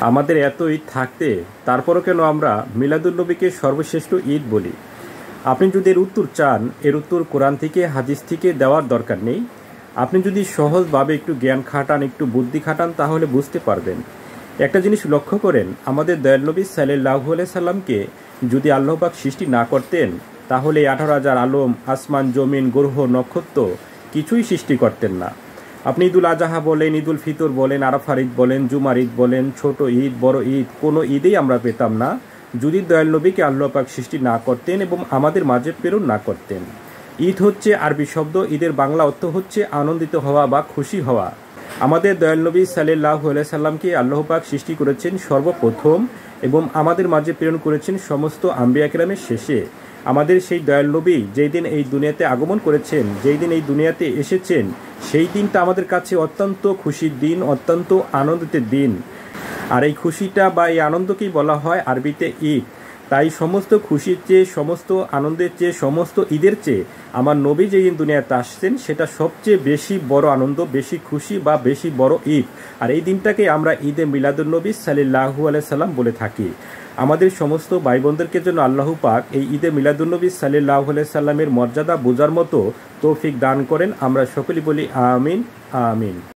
আমাদের এত ঈদ থাকতে তারপরও কেন আমরা মিলাদুন্নবীকে সর্বশ্রেষ্ঠ ঈদ বলি? আপনি যদি এর উত্তর চান, এর উত্তর কোরআন থেকে হাদিস থেকে দেওয়ার দরকার নেই। আপনি যদি সহজভাবে একটু জ্ঞান খাটান, একটু বুদ্ধি খাটান, তাহলে বুঝতে পারবেন। একটা জিনিস লক্ষ্য করেন, আমাদের দয়াল নবী সাল্লাল্লাহু আলাইহি সাল্লামকে যদি আল্লাহ পাক সৃষ্টি না করতেন, তাহলে 18,000 আলম, আসমান, জমিন, গ্রহ, নক্ষত্র কিছুই সৃষ্টি করতেন না। আপনি ঈদুল আজহা বলেন, ঈদুল ফিতর বলেন, আরাফার ঈদ বলেন, জুমার ঈদ বলেন, ছোট ঈদ, বড় ঈদ, কোনো ঈদেই আমরা পেতাম না যদি দয়াল নবীকে আল্লাহ পাক সৃষ্টি না করতেন এবং আমাদের মাঝে প্রেরণ না করতেন। ঈদ হচ্ছে আরবি শব্দ, ঈদের বাংলা অর্থ হচ্ছে আনন্দিত হওয়া বা খুশি হওয়া। আমাদের দয়াল নবী সাল্লাল্লাহু আলাইহি সাল্লামকে আল্লাহ পাক সৃষ্টি করেছেন সর্বপ্রথম এবং আমাদের মাঝে প্রেরণ করেছেন সমস্ত আম্বিয়া কেরামের শেষে। আমাদের সেই দয়াল নবী যেই দিন এই দুনিয়াতে আগমন করেছেন, যেই দিন এই দুনিয়াতে এসেছেন, সেই দিনটা আমাদের কাছে অত্যন্ত খুশির দিন, অত্যন্ত আনন্দিতের দিন। আর এই খুশিটা বা এই আনন্দকেই বলা হয় আরবিতে ঈদ। তাই সমস্ত খুশির চেয়ে, সমস্ত আনন্দের চেয়ে, সমস্ত ঈদের চেয়ে আমার নবী যেই দিন দুনিয়াতে আসছেন সেটা সবচেয়ে বেশি বড় আনন্দ, বেশি খুশি বা বেশি বড় ঈদ। আর এই দিনটাকে আমরা ঈদে মিলাদুন্নবী সাল্লাল্লাহু আলাইহি সাল্লাম বলে থাকি। আমাদের সমস্ত ভাই বোনদেরকে জন্য আল্লাহ পাক এই ঈদে মিলাদুন্নবী সাল্লাল্লাহু আলাইহি সাল্লামের মর্যাদা বোঝার মতো তৌফিক দান করেন। আমরা সকলেই বলি আমিন, আমিন।